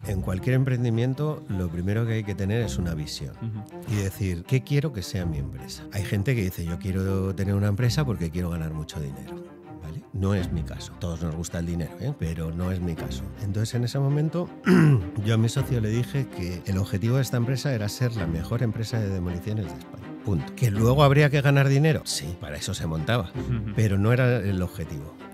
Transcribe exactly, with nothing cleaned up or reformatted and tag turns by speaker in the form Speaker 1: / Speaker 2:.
Speaker 1: En cualquier emprendimiento lo primero que hay que tener es una visión uh-huh. y decir, ¿qué quiero que sea mi empresa? Hay gente que dice, yo quiero tener una empresa porque quiero ganar mucho dinero. ¿Vale? No es mi caso. Todos nos gusta el dinero, ¿eh? Pero no es mi caso. Entonces, en ese momento, yo a mi socio le dije que el objetivo de esta empresa era ser la mejor empresa de demoliciones de España. Punto. ¿Que luego habría que ganar dinero? Sí, para eso se montaba, uh-huh. pero no era el objetivo.